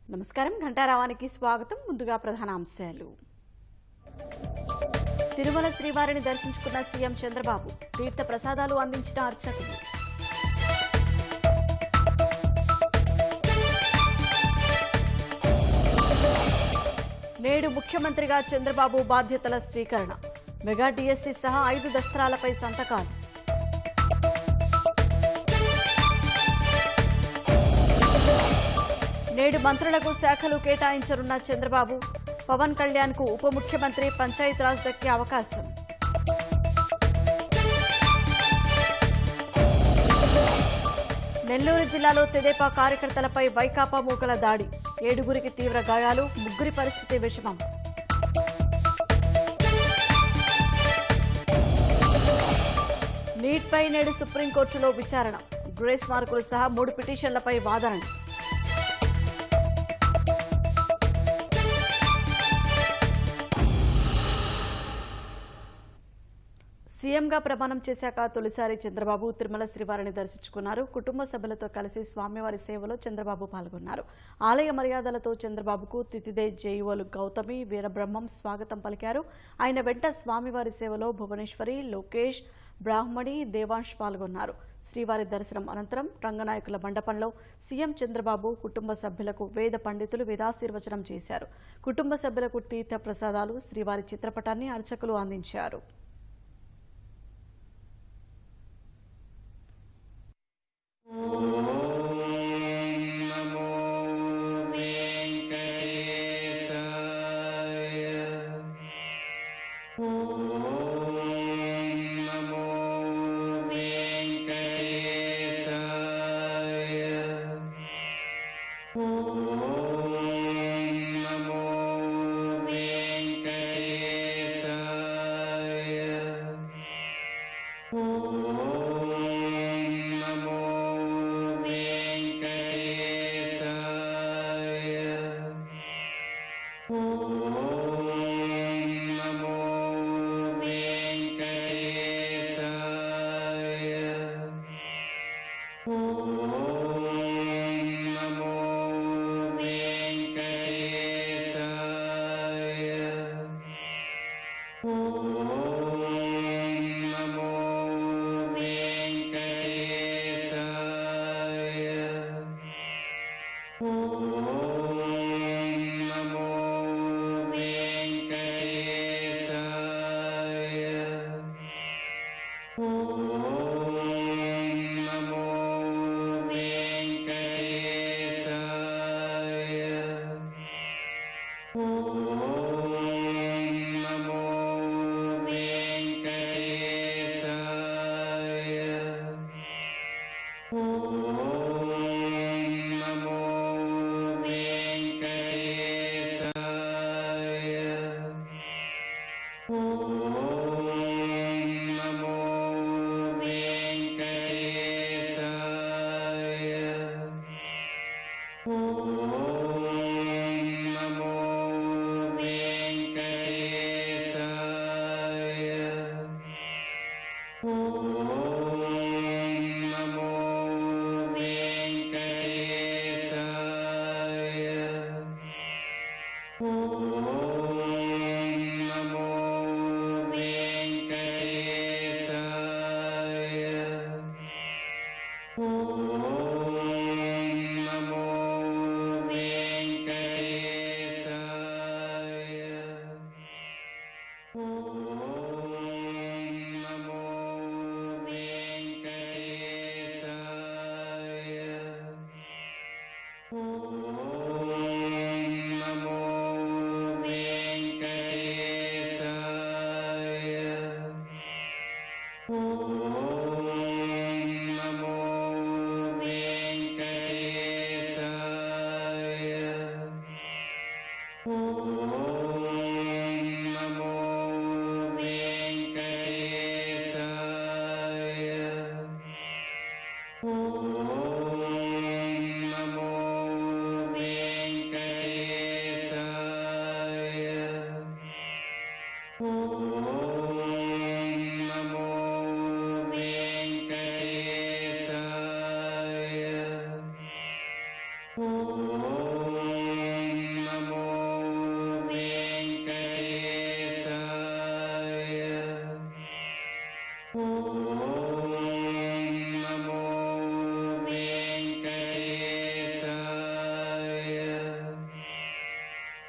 నమస్కారం ఘంటారావానికి స్వాగతం. ముందుగా ప్రధానాంశాలు. తిరుమల శ్రీవారిని దర్శించుకున్న సీఎం చంద్రబాబు, తీర్థ ప్రసాదాలు అందించిన అర్చకులు. నేడు ముఖ్యమంత్రిగా చంద్రబాబు బాధ్యతల స్వీకరణ. మెగా డిఎస్సి సహా 5 దస్త్రాలపై సంతకాలు. నేడు మంత్రులకు శాఖలు కేటాయించనున్న చంద్రబాబు, పవన్ కళ్యాణ్ కు ఉప ముఖ్యమంత్రి పంచాయతీరాజ్ దక్కే అవకాశం. నెల్లూరు జిల్లాలో తెదేపా కార్యకర్తలపై వైకాపా మూకల దాడి. 7గురికి తీవ్ర గాయాలు, 3 పరిస్థితి విషమం. నీట్పై నేడు సుప్రీంకోర్టులో విచారణ. గ్రేస్ మార్కులు సహా 3 పిటిషన్లపై వాదనలు. సీఎంగా ప్రమాణం చేశాక తొలిసారి చంద్రబాబు తిరుమల శ్రీవారిని దర్శించుకున్నారు. కుటుంబ సభ్యులతో కలిసి స్వామివారి సేవలో చంద్రబాబు పాల్గొన్నారు. ఆలయ మర్యాదలతో చంద్రబాబుకు తితిదే జేఈఓలు గౌతమి, వీరబ్రహ్మం స్వాగతం పలికారు. ఆయన వెంట స్వామివారి సేవలో భువనేశ్వరి, లోకేష్, బ్రాహ్మణి, దేవాంశ్ పాల్గొన్నారు. శ్రీవారి దర్శనం అనంతరం రంగనాయకుల మండపంలో సీఎం చంద్రబాబు కుటుంబ సభ్యులకు వేద పండితులు వేదాశీర్వచనం చేశారు. కుటుంబ సభ్యులకు తీర్థ ప్రసాదాలు, శ్రీవారి చిత్రపటాన్ని అర్చకులు అందించారు.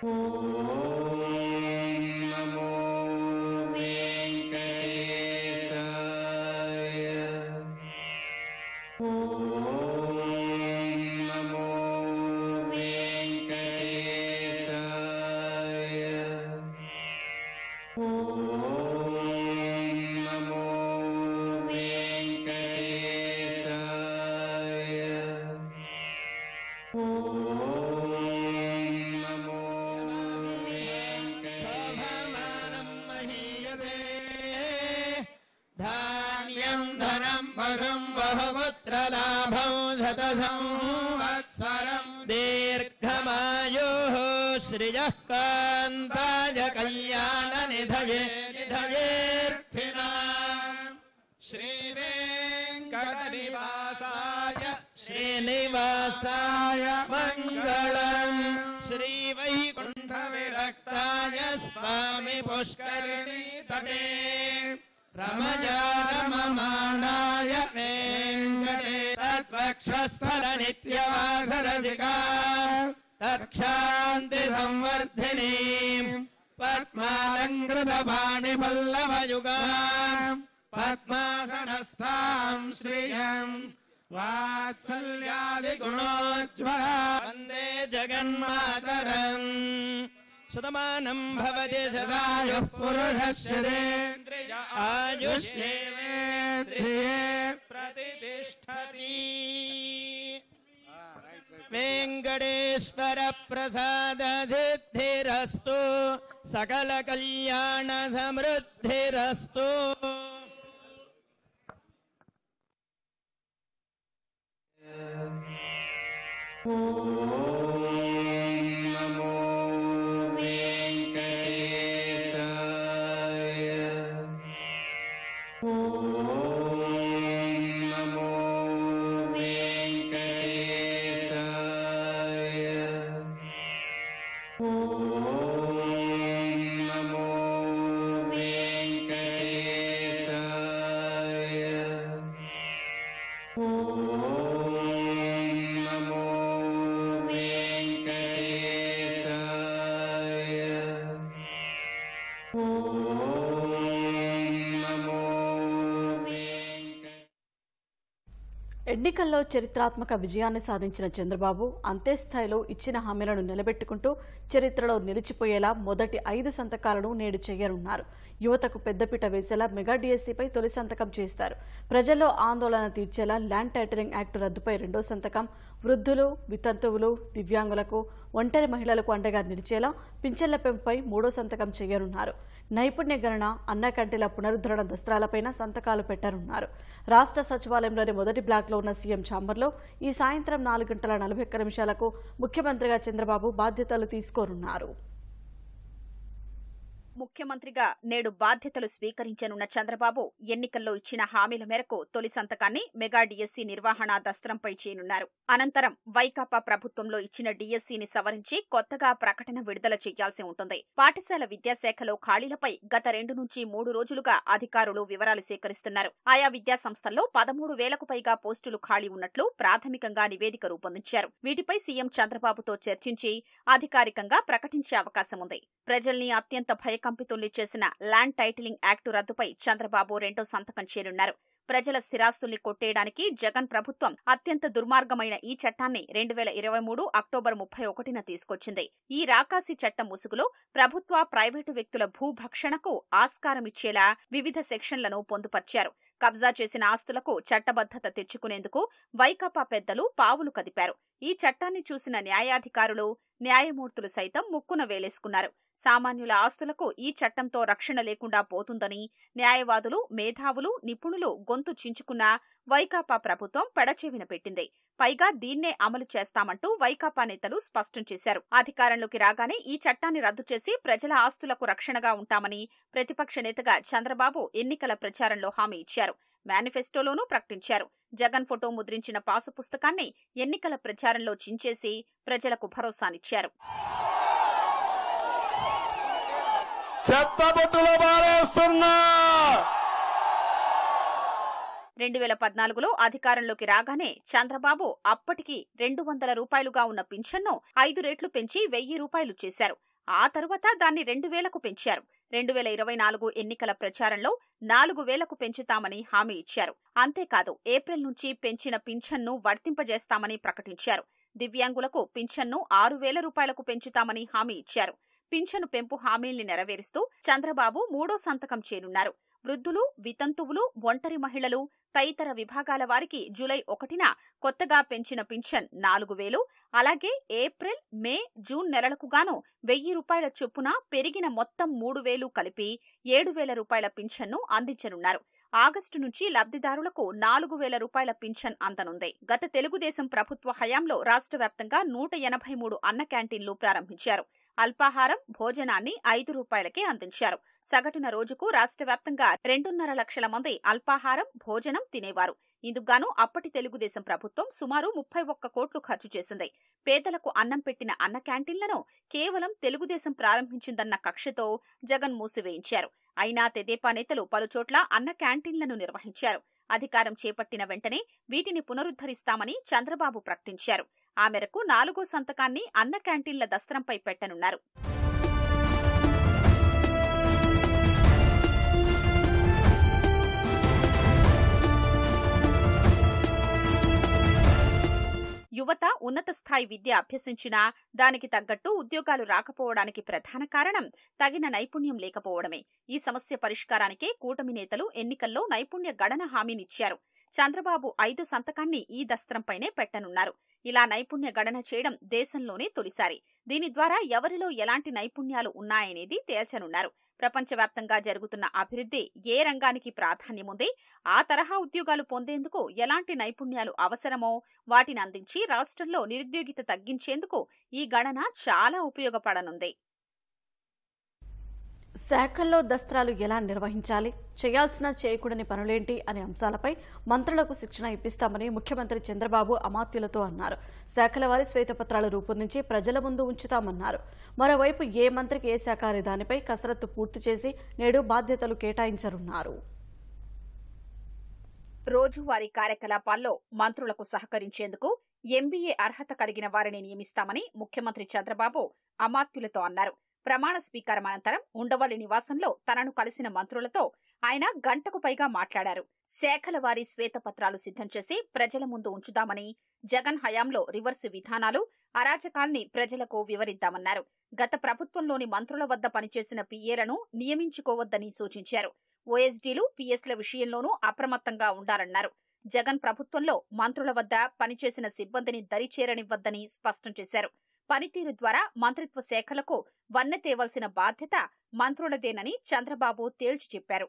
धान्यं धनं पशुं बहुपुत्रलाभं शतसंवत्सरं दीर्घमायुः श्रियः कान्ताय कल्याणनिधये निधयेऽर्थिनाम् श्रीनिवासाय मङ्गलम् श्रीवैकुण्ठविरक्ताय स्वामी पुष्करिणी तटे रमया रममाणाय वेङ्कटे तत्वक्षस्थल नित्यवासरसिका तत्क्षान्ति संवर्धिनीम् पद्मालङ्कृतपाणिपल्लवयुगाम् पद्मासनस्थाम् श्रियम् वात्सल्यादिगुणोज्ज्वला वन्दे जगन्मातरम् शतमानं भवति शतायुः पुरुषश्रेन्द्रिय आयुष्येवेन्द्रिये प्रतिष्ठति वेङ्कटेश्वर प्रसाद सिद्धिरस्तु सकल कल्याण समृद्धिरस्तु। ఎన్నికల్లో చరిత్రాత్మక విజయాన్ని సాధించిన చంద్రబాబు అంత్యస్థాయిలో ఇచ్చిన హామీలను నిలబెట్టుకుంటూ చరిత్రలో నిలిచిపోయేలా మొదటి 5 సంతకాలను నేడు చేయనున్నారు. యువతకు పెద్దపీట వేసేలా మెగా డిఎస్సీపై తొలి సంతకం చేస్తారు. ప్రజల్లో ఆందోళన తీర్చేలా ల్యాండ్ టైటిలింగ్ యాక్టు రద్దుపై రెండో సంతకం, వృద్ధులు, వితంతువులు, దివ్యాంగులకు, ఒంటరి మహిళలకు అండగా నిలిచేలా పింఛన్ల పెంపుపై మూడో సంతకం చేయనున్నారు. నైపుణ్య గణన, అన్న క్యాంటీన్ల పునరుద్ధరణ దస్త్రాలపైన సంతకాలు పెట్టనున్నారు. రాష్ట్ర సచివాలయంలోని మొదటి బ్లాక్లో ఉన్న సీఎం ఛాంబర్లో ఈ సాయంత్రం 4:41 ముఖ్యమంత్రిగా చంద్రబాబు బాధ్యతలు తీసుకోనున్నారు. ముఖ్యమంత్రిగా నేడు బాధ్యతలు స్వీకరించనున్న చంద్రబాబు ఎన్నికల్లో ఇచ్చిన హామీల మేరకు తొలి సంతకాన్ని మెగా డిఎస్సీ నిర్వహణ దస్త్రంపై చేయనున్నారు. అనంతరం వైకాపా ప్రభుత్వంలో ఇచ్చిన డిఎస్సీని సవరించి కొత్తగా ప్రకటన విడుదల చేయాల్సి ఉంటుంది. పాఠశాల విద్యాశాఖలో ఖాళీలపై గత 2 నుంచి 3 రోజులుగా అధికారులు వివరాలు సేకరిస్తున్నారు. ఆయా విద్యాసంస్థల్లో 13,000కు పైగా పోస్టులు ఖాళీ ఉన్నట్లు ప్రాథమికంగా నివేదిక రూపొందించారు. వీటిపై సీఎం చంద్రబాబుతో చర్చించి అధికారికంగా ప్రకటించే అవకాశం ఉంది. ప్రజల్ని అత్యంత భయకంపితుల్ని చేసిన ల్యాండ్ టైటిలింగ్ యాక్టు రద్దుపై చంద్రబాబు రెండో సంతకం చేయనున్నారు. ప్రజల స్థిరాస్తుల్ని కొట్టేయడానికి జగన్ ప్రభుత్వం అత్యంత దుర్మార్గమైన ఈ చట్టాన్ని 2023 అక్టోబర్ 31న తీసుకొచ్చింది. ఈ రాకాసి చట్టం ముసుగులో ప్రభుత్వ, ప్రైవేటు వ్యక్తుల భూభక్షణకు ఆస్కారమిచ్చేలా వివిధ సెక్షన్లను పొందుపర్చారు. కబ్జా చేసిన ఆస్తులకు చట్టబద్ధత తెచ్చుకునేందుకు వైకాపా పెద్దలు పావులు కదిపారు. ఈ చట్టాన్ని చూసిన న్యాయాధికారులు, న్యాయమూర్తులు సైతం ముక్కున వేలేసుకున్నారు. సామాన్యుల ఆస్తులకు ఈ చట్టంతో రక్షణ లేకుండా పోతుందని న్యాయవాదులు, మేధావులు, నిపుణులు గొంతు చించుకున్న వైకాపా ప్రభుత్వం పెడచెవిన పెట్టింది. పైగా దీన్నే అమలు చేస్తామంటూ వైకాపా నేతలు స్పష్టం చేశారు. అధికారంలోకి రాగానే ఈ చట్టాన్ని రద్దు చేసి ప్రజల ఆస్తులకు రక్షణగా ఉంటామని ప్రతిపక్ష నేతగా చంద్రబాబు ఎన్నికల ప్రచారంలో హామీ ఇచ్చారు. మేనిఫెస్టోలోనూ ప్రకటించారు. జగన్ ఫోటో ముద్రించిన పాసు పుస్తకాన్ని ఎన్నికల ప్రచారంలో చించేసి ప్రజలకు భరోసానిచ్చారు. 2014లో అధికారంలోకి రాగానే చంద్రబాబు అప్పటికి 200 రూపాయలుగా ఉన్న పింఛన్ను 5 రెట్లు పెంచి 1000 రూపాయలు చేశారు. ఆ తరువాత దాన్ని 2000కు పెంచారు. 2024 ఎన్నికల ప్రచారంలో 4000కు పెంచుతామని హామీ ఇచ్చారు. అంతేకాదు ఏప్రిల్ నుంచి పెంచిన పింఛన్ను వర్తింపజేస్తామని ప్రకటించారు. దివ్యాంగులకు పింఛన్ను 6000 రూపాయలకు పెంచుతామని హామీ ఇచ్చారు. పింఛను పెంపు హామీల్ని నెరవేరుస్తూ చంద్రబాబు 3వ సంతకం చేయనున్నారు. వృద్ధులు, వితంతువులు, ఒంటరి మహిళలు తదితర విభాగాల వారికి జూలై 1న కొత్తగా పెంచిన పింఛన్ 4000, అలాగే ఏప్రిల్, మే, జూన్ నెలలకు గాను 1000 రూపాయల చొప్పున పెరిగిన మొత్తం 3000 కలిపి 7000 రూపాయల పింఛన్ను అందించనున్నారు. ఆగస్టు నుంచి లబ్ధిదారులకు 4000 రూపాయల పింఛన్ అందనుంది. గత తెలుగుదేశం ప్రభుత్వ హయాంలో రాష్ట్ర వ్యాప్తంగా 183 అన్న క్యాంటీన్లు ప్రారంభించారు. అల్పాహారం, భోజనాన్ని 5 రూపాయలకే అందించారు. సగటున రోజుకు రాష్ట్ర వ్యాప్తంగా 2.5 లక్షల మంది అల్పాహారం, భోజనం తినేవారు. ఇందుకుగాను అప్పటి తెలుగుదేశం ప్రభుత్వం సుమారు 31 కోట్లు ఖర్చు చేసింది. పేదలకు అన్నం పెట్టిన అన్న క్యాంటీన్లను కేవలం తెలుగుదేశం ప్రారంభించిందన్న కక్షతో జగన్ మూసివేయించారు. అయినా తెదేపా నేతలు పలుచోట్ల అన్న క్యాంటీన్లను నిర్వహించారు. అధికారం చేపట్టిన వెంటనే వీటిని పునరుద్ధరిస్తామని చంద్రబాబు ప్రకటించారు. ఆ మేరకు 4వ సంతకాన్ని అన్న క్యాంటీన్ల దస్త్రంపై పెట్టనున్నారు. యువత ఉన్నత స్థాయి విద్య అభ్యసించినా దానికి తగ్గట్టు ఉద్యోగాలు రాకపోవడానికి ప్రధాన కారణం తగిన నైపుణ్యం లేకపోవడమే. ఈ సమస్య పరిష్కారానికే కూటమి నేతలు ఎన్నికల్లో నైపుణ్య గణన హామీనిచ్చారు. చంద్రబాబు 5 సంతకాన్ని ఈ దస్త్రంపైనే పెట్టనున్నారు. ఇలా నైపుణ్య గణన చేయడం దేశంలోనే తొలిసారి. దీని ద్వారా ఎవరిలో ఎలాంటి నైపుణ్యాలు ఉన్నాయనేది తేల్చనున్నారు. ప్రపంచవ్యాప్తంగా జరుగుతున్న అభివృద్ధి ఏ రంగానికి ప్రాధాన్యముంది, ఆ తరహా ఉద్యోగాలు పొందేందుకు ఎలాంటి నైపుణ్యాలు అవసరమో వాటిని అందించి రాష్ట్రంలో నిరుద్యోగిత తగ్గించేందుకు ఈ గణన చాలా ఉపయోగపడనుంది. శాఖల్లో దస్త్రాలు ఎలా నిర్వహించాలి, చేయాల్సిన చేయకూడని పనులేంటి అనే అంశాలపై మంత్రులకు శిక్షణ ఇప్పిస్తామని ముఖ్యమంత్రి చంద్రబాబు అమాత్యులతో అన్నారు. శాఖల వారి శ్వేతపత్రాలు రూపొందించి ప్రజల ముందు ఉంచుతామన్నారు. మరోవైపు ఏ మంత్రికి ఏ శాఖ అనే దానిపై కసరత్తు పూర్తి చేసి నేడు బాధ్యతలు కేటాయించనున్నారు. రోజువారీ కార్యకలాపాల్లో మంత్రులకు సహకరించేందుకు ఎంబీఏ అర్హత కలిగిన వారిని నియమిస్తామని ముఖ్యమంత్రి చంద్రబాబు అమాత్యులతో అన్నారు. ప్రమాణ స్వీకారం అనంతరం ఉండవల్లి నివాసంలో తనను కలిసిన మంత్రులతో ఆయన గంటకు పైగా మాట్లాడారు. శాఖల వారి శ్వేతపత్రాలు సిద్ధం చేసి ప్రజల ముందు ఉంచుదామని, జగన్ హయాంలో రివర్స్ విధానాలు, అరాచకాల్ని ప్రజలకు వివరిద్దామన్నారు. గత ప్రభుత్వంలోని మంత్రుల వద్ద పనిచేసిన పీఏలను నియమించుకోవద్దని సూచించారు. ఓఎస్డీలు, పీఎస్ల విషయంలోనూ అప్రమత్తంగా ఉండాలన్నారు. జగన్ ప్రభుత్వంలో మంత్రుల వద్ద పనిచేసిన సిబ్బందిని దరిచేరనివ్వద్దని స్పష్టం చేశారు. పనితీరు ద్వారా మంత్రిత్వ శాఖలకు వన్నె తేవలసిన బాధ్యత మంత్రులదేనని చంద్రబాబు తేల్చి చెప్పారు.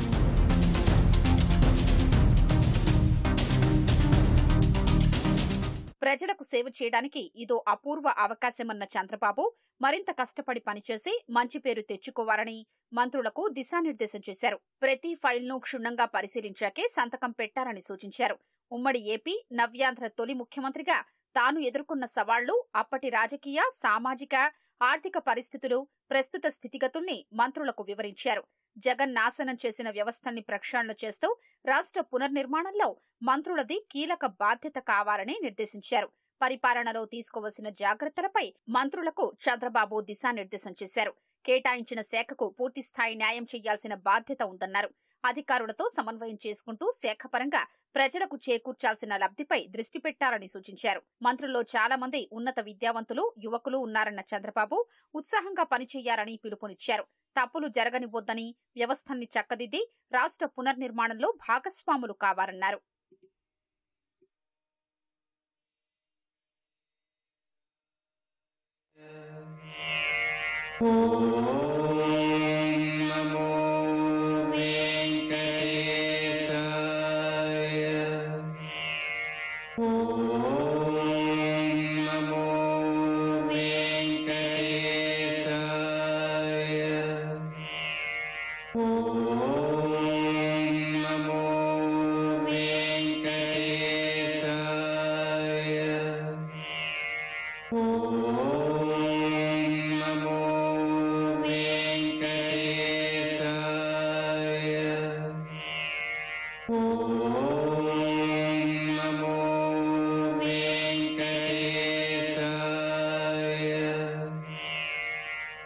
ప్రజలకు సేవ చేయడానికి ఇదో అపూర్వ అవకాశమన్న చంద్రబాబు మరింత కష్టపడి పనిచేసి మంచి పేరు తెచ్చుకోవాలని మంత్రులకు దిశానిర్దేశం చేశారు. ప్రతి ఫైల్ను క్షుణ్ణంగా పరిశీలించాకే సంతకం పెట్టారని సూచించారు. ఉమ్మడి ఏపీ, నవ్యాంధ్ర తొలి ముఖ్యమంత్రిగా తాను ఎదుర్కొన్న సవాళ్లు, అప్పటి రాజకీయ, సామాజిక, ఆర్థిక పరిస్థితులు, ప్రస్తుత స్థితిగతుల్ని మంత్రులకు వివరించారు. జగన్ నాశనం చేసిన వ్యవస్థల్ని ప్రక్షాళన చేస్తూ రాష్ట్ర పునర్నిర్మాణంలో మంత్రులది కీలక బాధ్యత కావాలని నిర్దేశించారు. పరిపాలనలో తీసుకోవాల్సిన జాగ్రత్తలపై మంత్రులకు చంద్రబాబు దిశానిర్దేశం చేశారు. కేటాయించిన శాఖకు పూర్తిస్థాయి న్యాయం చేయాల్సిన బాధ్యత ఉందన్నారు. అధికారులతో సమన్వయం చేసుకుంటూ శాఖపరంగా ప్రజలకు చేకూర్చాల్సిన లబ్ధిపై దృష్టి పెట్టాలని సూచించారు. మంత్రుల్లో చాలా మంది ఉన్నత విద్యావంతులు, యువకులు ఉన్నారన్న చంద్రబాబు ఉత్సాహంగా పనిచేయాలని పిలుపునిచ్చారు. తప్పులు జరగనివ్వొద్దని, వ్యవస్థల్ని చక్కదిద్ది రాష్ట్ర పునర్నిర్మాణంలో భాగస్వాములు కావాలన్నారు.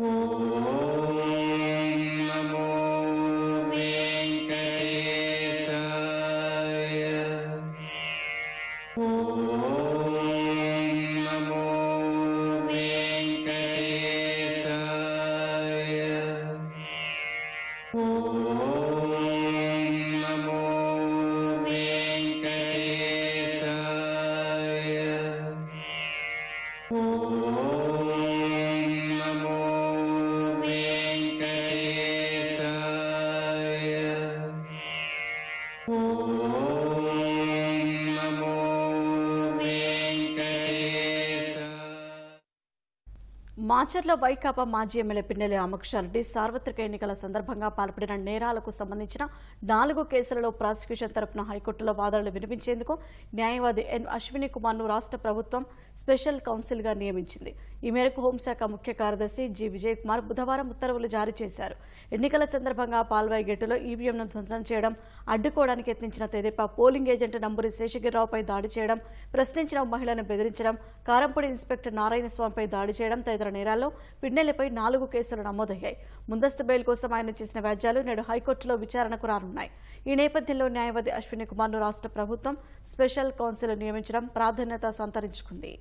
మాచర్ల వైకాపా మాజీ ఎమ్మెల్యే పిన్నెల్లి రామకృష్ణారెడ్డి సార్వత్రిక ఎన్నికల సందర్భంగా పాల్పడిన నేరాలకు సంబంధించిన 4 కేసులలో ప్రాసిక్యూషన్ తరపున హైకోర్టులో వాదనలు వినిపించేందుకు న్యాయవాది ఎన్ అశ్విని కుమార్ను రాష్ట్ర ప్రభుత్వం స్పెషల్ కౌన్సిల్గా నియమించింది. ఈ మేరకు హోంశాఖ ముఖ్య కార్యదర్శి జి విజయ్ కుమార్ బుధవారం ఉత్తర్వులు జారీ చేశారు. ఎన్నికల సందర్భంగా పాల్వాయి గేటులో ఈవీఎంను ధ్వంసం చేయడం, అడ్డుకోవడానికి యత్నించిన తెదేపా పోలింగ్ ఏజెంట్ నంబూరి శేషగిరిరావుపై దాడి చేయడం, ప్రశ్నించిన మహిళను బెదిరించడం, కారంపూడి ఇన్స్పెక్టర్ నారాయణస్వామిపై దాడి చేయడం తదితర నేరాల్లో పిన్నెల్లిపై 4 కేసులు నమోదయ్యాయి. ముందస్తు బెయిల్ కోసం ఆయన చేసిన వ్యాజ్యాలు నేడు హైకోర్టులో విచారణకు రానున్నాయి. ఈ నేపథ్యంలో న్యాయవాది అశ్విని కుమార్ను రాష్ట్ర ప్రభుత్వం స్పెషల్ కౌన్సిల్ నియమించడం ప్రాధాన్యత సంతరించుకుంది.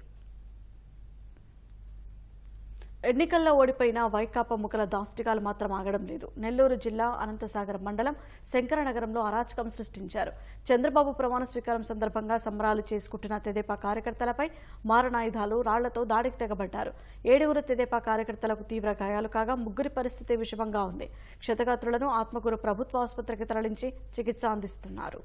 ఎన్నికల్లో ఓడిపోయిన వైకాపా ముఖల దాష్టికాలు మాత్రం ఆగడం లేదు. నెల్లూరు జిల్లా అనంతసాగర్ మండలం శంకరనగరంలో అరాచకం సృష్టించారు. చంద్రబాబు ప్రమాణ స్వీకారం సందర్భంగా సంబరాలు చేసుకుంటున్న తెదేపా కార్యకర్తలపై మారణాయుధాలు, రాళ్లతో దాడికి తెగబడ్డారు. 7 తెదేపా కార్యకర్తలకు తీవ్ర గాయాలు కాగా 3 పరిస్థితి విషమంగా ఉంది. క్షతగాత్రులను ఆత్మకూరు ప్రభుత్వ ఆసుపత్రికి తరలించి చికిత్స అందిస్తున్నారు.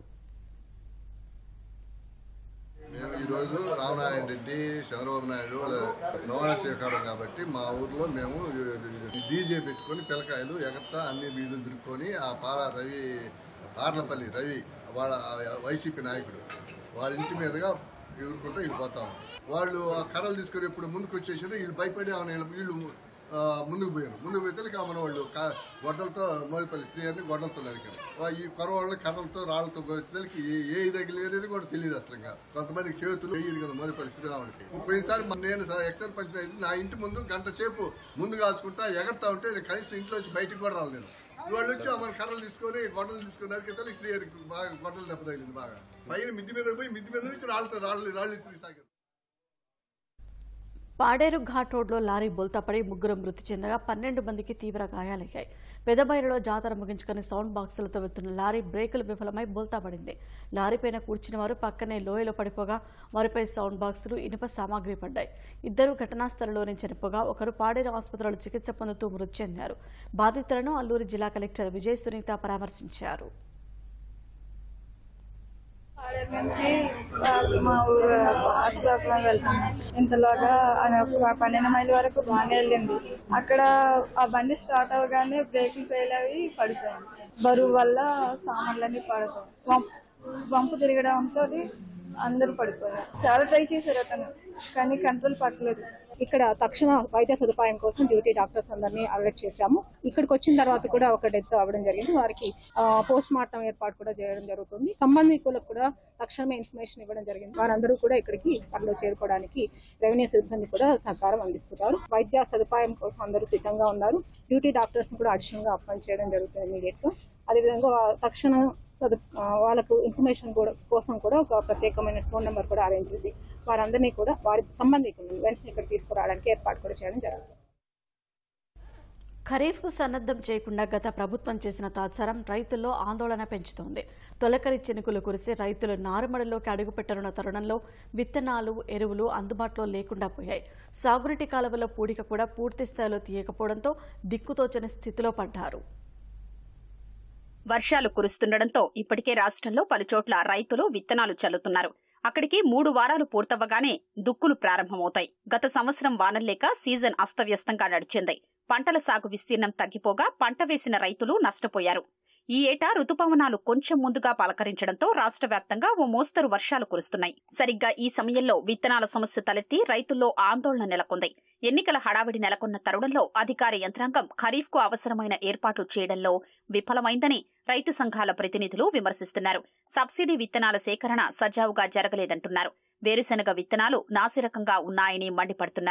మేము ఈరోజు రామనారాయణ రెడ్డి, చంద్రబాబు నాయుడు వాళ్ళ ప్రమాణ స్వీకారం కాబట్టి మా ఊర్లో మేము డీజే పెట్టుకుని పిల్లకాయలు ఎగత్తా అన్ని వీధులు తిరుక్కొని ఆ పార్లపల్లి రవి వాళ్ళ వైసీపీ నాయకుడు వాళ్ళ ఇంటి మీదుగా ఎదుర్కొంటూ వెళ్ళిపోతాము. వాళ్ళు ఆ కర్రలు తీసుకొని ఎప్పుడు ముందుకు వచ్చేసారు. వీళ్ళు భయపడి వీళ్ళు ముందుకు పోయితే మన వాళ్ళు గొడ్డలతో మోదిపల్లి శ్రీగారిని గొడ్డలతో నరికారు. ఈ కొరవాళ్ళు కర్రలతో రాళ్లతో వచ్చేసరికి ఏ తగిలి కూడా తెలియదు అసలు. కొంతమందికి చేతులు వేయరు కదా మోదిపల్లి శ్రీరాముడికి. పోయినసారి నేను ఎక్సైజ్ పంచిన నా ఇంటి ముందు గంట సేపు ముందు కాల్చుకుంటా ఎగరతా ఉంటే నేను కనీసం ఇంట్లో వచ్చి బయటికి కూడా రాలి. నేను వాళ్ళు వచ్చి మన కర్రలు తీసుకొని గొడ్డలు తీసుకుని నరికేతలకి శ్రీగారికి బాగా గొడ్డలు దెబ్బ తగిలింది. బాగా పైన మిద్ది మీద పోయి మిద్ది మీద నుంచి రాళ్ళు సాగారు. పాడేరు ఘాట్ రోడ్లో లారీ బోల్తాపడి 3 మృతి చెందగా 12 మందికి తీవ్ర గాయాలయ్యాయి. పెదబైరులో జాతర ముగించుకుని సౌండ్ బాక్సులతో వెళ్తున్న లారీ బ్రేకులు విఫలమై బోల్తాపడింది. లారీపైన కూర్చున్న వారు పక్కనే లోయలో పడిపోగా వారిపై సౌండ్ బాక్సులు, ఇనుప సామాగ్రి పడ్డాయి. 2 ఘటనా స్థలంలోనే చనిపోగా ఒకరు పాడేరు ఆసుపత్రిలో చికిత్స పొందుతూ మృతి చెందారు. బాధితులను అల్లూరు జిల్లా కలెక్టర్ విజయ్ సునీత పరామర్శించారు. నుంచి మా ఊరు హాస్పిటల్ వెళ్తాను. ఇంతలోగా 12 మైళ్ళ వరకు బాగానే వెళ్ళింది. అక్కడ ఆ బండి స్టార్ట్ అవగానే బ్రేకులు ఫెయిల్ అవి పడిపోయింది. బరువు వల్ల సామాన్లన్నీ పడతాయి. వంపు తిరగడంతో అందరూ పడిపోయారు. చాలా ట్రై చేశారు అతను, కానీ కంట్రోల్ పట్టలేదు. ఇక్కడ తక్షణ వైద్య సదుపాయం కోసం డ్యూటీ డాక్టర్స్ అందరినీ అలర్ట్ చేశాము. ఇక్కడికి వచ్చిన తర్వాత కూడా ఒక డెత్ అవ్వడం జరిగింది. వారికి పోస్ట్ మార్టం ఏర్పాటు కూడా చేయడం జరుగుతుంది. సంబంధికులకు కూడా తక్షణమే ఇన్ఫర్మేషన్ ఇవ్వడం జరిగింది. వారందరూ కూడా ఇక్కడికి త్వరలో చేరుకోవడానికి రెవెన్యూ సిబ్బంది కూడా సహకారం అందిస్తున్నారు. వైద్య సదుపాయం కోసం అందరూ సిద్ధంగా ఉన్నారు. డ్యూటీ డాక్టర్స్ కూడా అడిషనల్ గా అపాయింట్ చేయడం జరుగుతుంది ఇమీడియట్ గా. అదేవిధంగా తక్షణ వాళ్ళకు ఇన్ఫర్మేషన్ కోసం కూడా ఒక ప్రత్యేకమైన ఫోన్ నెంబర్ కూడా అరేంజ్ చేసి వారందరినీ కూడా వారి సంబంధికులను వెంటనే ఇక్కడ తీసుకురావడానికి ఏర్పాటు కూడా చేయడం జరుగుతుంది. ఖరీఫ్కు సన్నద్ధం చేయకుండా గత ప్రభుత్వం చేసిన తాత్సారం రైతుల్లో ఆందోళన పెంచుతోంది. తొలకరి చినుకులు కురిసి రైతులు నారుమడిలోకి అడుగుపెట్టనున్న తరుణంలో విత్తనాలు, ఎరువులు అందుబాటులో లేకుండా పోయాయి. సాగునీటి కాలువలో పూడిక కూడా పూర్తి స్థాయిలో తీయకపోవడంతో దిక్కుతోచని స్థితిలో పడ్డారు. వర్షాలు కురుస్తుండటంతో ఇప్పటికే రాష్ట్రంలో పలుచోట్ల రైతులు విత్తనాలు చల్లుతున్నారు. అక్కడికి 3 వారాలు పూర్తవ్వగానే దుక్కులు ప్రారంభమవుతాయి. గత సంవత్సరం వానల్లేక సీజన్ అస్తవ్యస్తంగా నడిచింది. పంటల సాగు విస్తీర్ణం తగ్గిపోగా పంట వేసిన రైతులు నష్టపోయారు. ఈ ఏటా రుతుపవనాలు కొంచెం ముందుగా పలకరించడంతో రాష్ట్ర వ్యాప్తంగా ఓ మోస్తరు వర్షాలు కురుస్తున్నాయి. సరిగ్గా ఈ సమయంలో విత్తనాల సమస్య తలెత్తి రైతుల్లో ఆందోళన నెలకొంది. ఎన్నికల హడావిడి నెలకొన్న తరుణంలో అధికార యంత్రాంగం ఖరీఫ్కు అవసరమైన ఏర్పాట్లు చేయడంలో విఫలమైందని రైతు సంఘాల ప్రతినిధులు విమర్శిస్తున్నారు. సబ్సిడీ విత్తనాల సేకరణ సజావుగా జరగలేదంటున్నారు. వేరుశెనగ విత్తనాలు నాసిరకంగా ఉన్నాయని మండిపడుతున్నారు.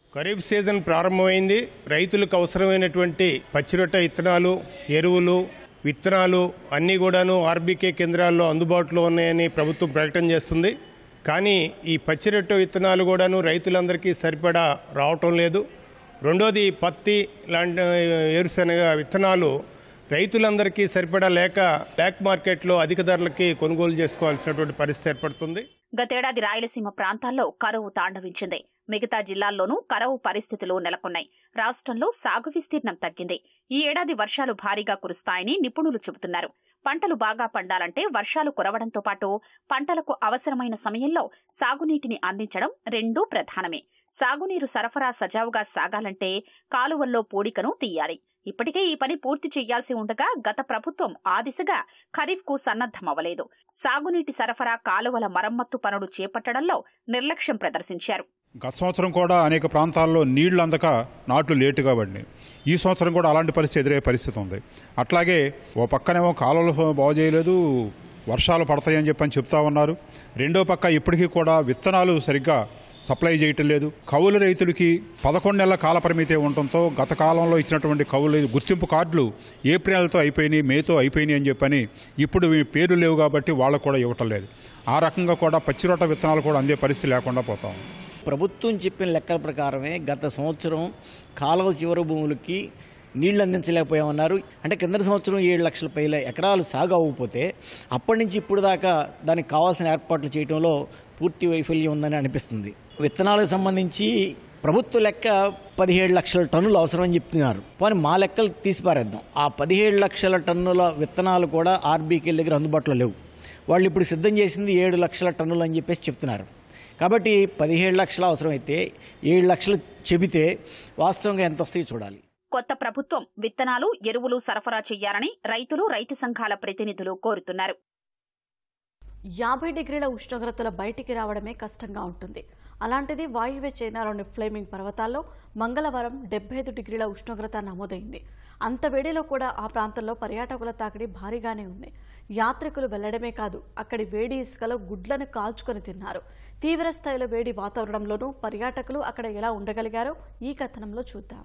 ఖరీఫ్ సీజన్ ప్రారంభమైంది. రైతులకు అవసరమైనటువంటి పచ్చిరొట్ట విత్తనాలు, ఎరువులు, విత్తనాలు అన్నీ కూడాను ఆర్బీకే కేంద్రాల్లో అందుబాటులో ఉన్నాయని ప్రభుత్వం ప్రకటన చేస్తుంది. కానీ ఈ పచ్చిరొట్ట విత్తనాలు కూడాను రైతులందరికీ సరిపడా రావటం లేదు. రెండోది పత్తి లాంటి ఏరుశనగ విత్తనాలు రైతులందరికీ సరిపడా లేక బ్లాక్ మార్కెట్లో అధిక ధరలకి కొనుగోలు చేసుకోవాల్సినటువంటి పరిస్థితి ఏర్పడుతుంది. గతేడాది రాయలసీమ ప్రాంతాల్లో కరువు తాండవించింది. మిగతా జిల్లాల్లోనూ కరువు పరిస్థితులు నెలకొన్నాయి. రాష్ట్రంలో సాగు విస్తీర్ణం తగ్గింది. ఈ ఏడాది వర్షాలు భారీగా కురుస్తాయని నిపుణులు చెబుతున్నారు. పంటలు బాగా పండాలంటే వర్షాలు కురవడంతో పాటు పంటలకు అవసరమైన సమయంలో సాగునీటిని అందించడం రెండూ ప్రధానమే. సాగునీరు సరఫరా సజావుగా సాగాలంటే కాలువల్లో పూడికను తీయాలి. ఇప్పటికే ఈ పని పూర్తి చేయాల్సి ఉండగా గత ప్రభుత్వం ఆ దిశగా ఖరీఫ్కు సన్నద్దమవ్వలేదు. సాగునీటి సరఫరా కాలువల మరమ్మత్తు పనులు చేపట్టడంలో నిర్లక్ష్యం ప్రదర్శించారు. గత సంవత్సరం కూడా అనేక ప్రాంతాల్లో నీళ్లు అందక నాట్లు లేటుగా పడినాయి. ఈ సంవత్సరం కూడా అలాంటి పరిస్థితి ఎదురయ్యే పరిస్థితి ఉంది. అట్లాగే ఓ పక్కనేమో కాలువలు బాగు చేయలేదు, వర్షాలు పడతాయని చెప్పని చెప్తా ఉన్నారు. రెండో పక్క ఇప్పటికీ కూడా విత్తనాలు సరిగ్గా సప్లై చేయటం లేదు. కౌలు రైతులకి 11 నెలల కాల పరిమితి ఉండటంతో గత కాలంలో ఇచ్చినటువంటి కౌలు గుర్తింపు కార్డులు ఏప్రిల్తో అయిపోయినాయి, మేతో అయిపోయినాయి అని చెప్పని ఇప్పుడు పేర్లు లేవు కాబట్టి వాళ్ళకు కూడా ఇవ్వటం లేదు. ఆ రకంగా కూడా పచ్చిరొట్ట విత్తనాలు కూడా అందే పరిస్థితి లేకుండా పోతాం. ప్రభుత్వం చెప్పిన లెక్కల ప్రకారమే గత సంవత్సరం కాలువ చివరి భూములకి నీళ్లు అందించలేకపోయామన్నారు. అంటే కింద సంవత్సరం 7 లక్షల పైల ఎకరాలు సాగు అవ్వకపోతే అప్పటి నుంచి ఇప్పుడు దాకా దానికి కావాల్సిన ఏర్పాట్లు చేయడంలో పూర్తి వైఫల్యం ఉందని అనిపిస్తుంది. విత్తనాలకు సంబంధించి ప్రభుత్వ లెక్క 17 లక్షల టన్నులు అవసరమని చెప్తున్నారు. కానీ మా లెక్కలు తీసిపారేద్దాం. ఆ 17 లక్షల టన్నుల విత్తనాలు కూడా ఆర్బీకేల దగ్గర అందుబాటులో లేవు. వాళ్ళు ఇప్పుడు సిద్ధం చేసింది 7 లక్షల టన్నులు అని చెప్పేసి చెప్తున్నారు. కాబట్టి 17 లక్షల అవసరమైతే 7 లక్షలు చెబితే వాస్తవంగా ఎంత వస్తాయో చూడాలి. కొత్త ప్రభుత్వం విత్తనాలు, ఎరువులు సరఫరా చేయాలని రైతులు, రైతు సంఘాల ప్రతినిధులు కోరుతున్నారు. 50 డిగ్రీల ఉష్ణోగ్రతలో బయటికి రావడమే కష్టంగా ఉంటుంది. అలాంటిది వాయువ్య చైనాలోని ఫ్లేమింగ్ పర్వతాల్లో మంగళవారం 75 డిగ్రీల ఉష్ణోగ్రత నమోదైంది. అంత వేడిలో కూడా ఆ ప్రాంతంలో పర్యాటకుల తాకిడి భారీగానే ఉంది. యాత్రికులు వెళ్లడమే కాదు, అక్కడి వేడి ఇసుకలో గుడ్లను కాల్చుకొని తిన్నారు. తీవ్ర స్థాయిలో వేడి వాతావరణంలోనూ పర్యాటకులు అక్కడ ఎలా ఉండగలిగారో ఈ కథనంలో చూద్దాం.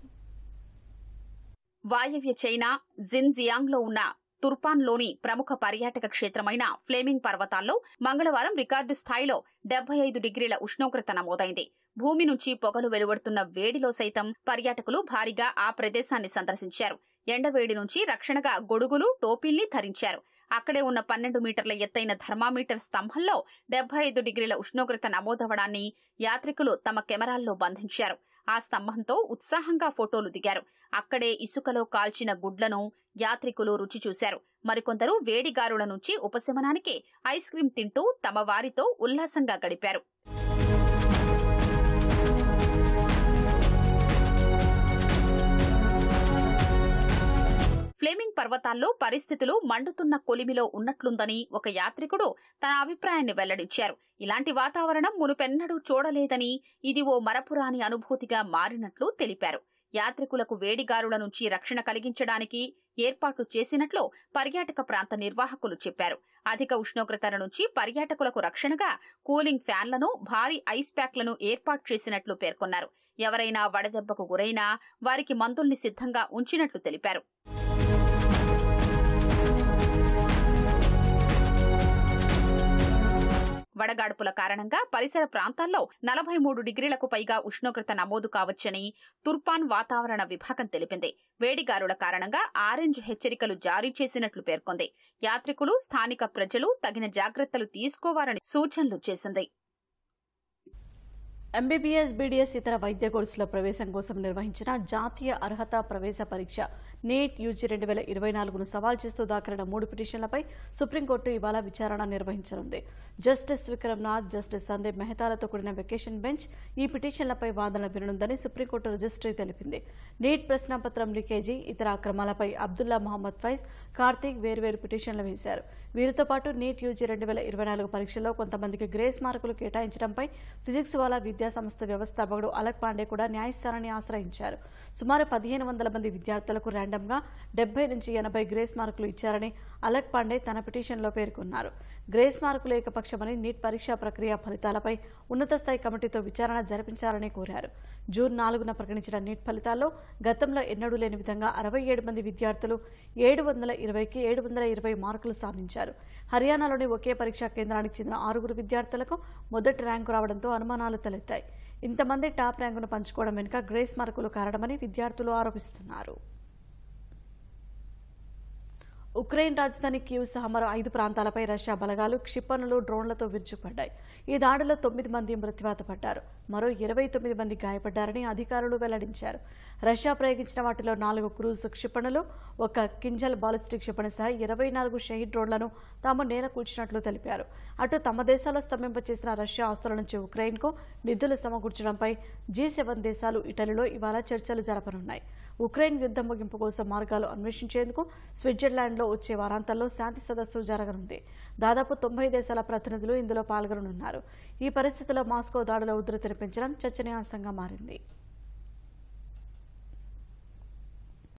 వాయవ్య చైనా జిన్జియాంగ్లో ఉన్న తుర్పాన్లోని ప్రముఖ పర్యాటక క్షేత్రమైన ఫ్లేమింగ్ పర్వతాల్లో మంగళవారం రికార్డు స్థాయిలో 75 డిగ్రీల ఉష్ణోగ్రత నమోదైంది. భూమి నుంచి పొగలు వెలువడుతున్న వేడిలో సైతం పర్యాటకులు భారీగా ఆ ప్రదేశాన్ని సందర్శించారు. ఎండవేడి నుంచి రక్షణగా గొడుగులు, టోపీల్ని ధరించారు. అక్కడే ఉన్న 12 మీటర్ల ఎత్తైన థర్మామీటర్ స్తంభంలో 75 డిగ్రీల ఉష్ణోగ్రత నమోదవడాన్ని యాత్రికులు తమ కెమెరాల్లో బంధించారు. ఆ స్తంభంతో ఉత్సాహంగా ఫోటోలు దిగారు. అక్కడే ఇసుకలో కాల్చిన గుడ్లను యాత్రికులు రుచి చూశారు. మరికొందరు వేడిగారుల నుంచి ఉపశమనానికి ఐస్ క్రీం తింటూ తమ వారితో ఉల్లాసంగా గడిపారు. ఫ్లేమింగ్ పర్వతాల్లో పరిస్థితులు మండుతున్న కొలిమిలో ఉన్నట్లుందని ఒక యాత్రికుడు తన అభిప్రాయాన్ని వెల్లడించారు. ఇలాంటి వాతావరణం మునుపెన్నడూ చూడలేదని, ఇది ఓ మరపురాని అనుభూతిగా మారినట్లు తెలిపారు. యాత్రికులకు వేడిగారుల నుంచి రక్షణ కలిగించడానికి ఏర్పాట్లు చేసినట్లు పర్యాటక ప్రాంత నిర్వాహకులు చెప్పారు. అధిక ఉష్ణోగ్రతల నుంచి పర్యాటకులకు రక్షణగా కూలింగ్ ఫ్యాన్లను, భారీ ఐస్ ప్యాక్లను ఏర్పాటు చేసినట్లు పేర్కొన్నారు. ఎవరైనా వడదెబ్బకు గురైనా వారికి మందుల్ని సిద్ధంగా ఉంచినట్లు తెలిపారు. వడగాడుపుల కారణంగా పరిసర ప్రాంతాల్లో 43 డిగ్రీలకు పైగా ఉష్ణోగ్రత నమోదు కావచ్చని తుర్పాన్ వాతావరణ విభాగం తెలిపింది. వేడిగారుల కారణంగా ఆరెంజ్ హెచ్చరికలు జారీ చేసినట్లు పేర్కొంది. యాత్రికులు, స్థానిక ప్రజలు తగిన జాగ్రత్తలు తీసుకోవాలని సూచనలు చేసింది. ఎంబీబీఎస్, బీడీఎస్ ఇతర వైద్య కోర్సుల ప్రవేశం కోసం నిర్వహించిన జాతీయ అర్హత ప్రవేశ పరీక్ష నీట్ యూజీ 2024ను సవాల్ చేస్తూ దాఖలైన 3 పిటిషన్లపై సుప్రీంకోర్టు ఇవాళ విచారణ నిర్వహించనుంది. జస్టిస్ విక్రమ్నాథ్, జస్టిస్ సందీప్ మెహతాలతో కూడిన వెకేషన్ బెంచ్ ఈ పిటిషన్లపై వాదనలు విననుందని సుప్రీంకోర్టు రిజిస్ట్రీ తెలిపింది. నీట్ ప్రశ్నాపత్రం లీకేజీ, ఇతర అక్రమాలపై అబ్దుల్లా మహమ్మద్ ఫైజ్, కార్తీక్ వేర్వేరు పిటిషన్లు వేశారు. వీరితో పాటు నీట్ యూజీ 2024 పరీక్షల్లో కొంతమందికి గ్రేస్ మార్కులు కేటాయించడంపై ఫిజిక్స్ వాలా విద్యాసంస్థ వ్యవస్థాపకుడు అలక్ పాండే కూడా న్యాయస్థానాన్ని ఆశ్రయించారు. సుమారు 1500 మంది విద్యార్థులకు ర్యాండమ్గా 70 నుంచి 80 గ్రేస్ మార్కులు ఇచ్చారని అలక్ పాండే తన పిటిషన్లో పేర్కొన్నారు. గ్రేస్ మార్కులు ఏకపక్షమని నీట్ పరీక్షా ప్రక్రియ ఫలితాలపై ఉన్నత స్థాయి కమిటీతో విచారణ జరిపించాలని కోరారు. జూన్ 4న ప్రకటించిన నీట్ ఫలితాల్లో గతంలో ఎన్నడూ లేని విధంగా 67 మంది విద్యార్థులు 720కి 720 మార్కులు సాధించారు. హర్యానాలోని ఒకే పరీక్షా కేంద్రానికి చెందిన 6 విద్యార్థులకు మొదటి ర్యాంకు రావడంతో అనుమానాలు తలెత్తాయి. ఇంతమంది టాప్ ర్యాంకును పంచుకోవడం వెనుక గ్రేస్ మార్కులు కారణమని విద్యార్థులు ఆరోపిస్తున్నారు. ఉక్రెయిన్ రాజధాని కీవ్ సహా మరో 5 ప్రాంతాలపై రష్యా బలగాలు క్షిపణులు, డ్రోన్లతో విరుచుకుపడ్డాయి. ఈ దాడిలో 9 మంది మృత్యువాత పడ్డారు. మరో 29 మంది గాయపడ్డారని అధికారులు వెల్లడించారు. రష్యా ప్రయోగించిన వాటిలో 4 క్రూజ్ క్షిపణులు, 1 కింజల్ బాలిస్టిక్ క్షిపణి సహా 24 షహీద్ డ్రోన్లను తాము నేల కూర్చినట్లు తెలిపారు. అటు తమ దేశాల్లో స్తంభింపచేసిన రష్యా ఆస్తుల నుంచి ఉక్రెయిన్కు నిధులు సమకూర్చడంపై G7 దేశాలు ఇటలీలో ఇవాళ చర్చలు జరపనున్నాయి. ఉక్రెయిన్ యుద్ధం ముగింపు కోసం మార్గాలు అన్వేషించేందుకు స్విట్జర్లాండ్లో వచ్చే వారాంతంలో శాంతి సదస్సు జరగనుంది. దాదాపు 90 దేశాల ప్రతినిధులు ఇందులో పాల్గొననున్నారు. ఈ పరిస్థితిలో మాస్కో దాడుల ఉధృతిని పెంచడం చర్చనీయాంశంగా మారింది.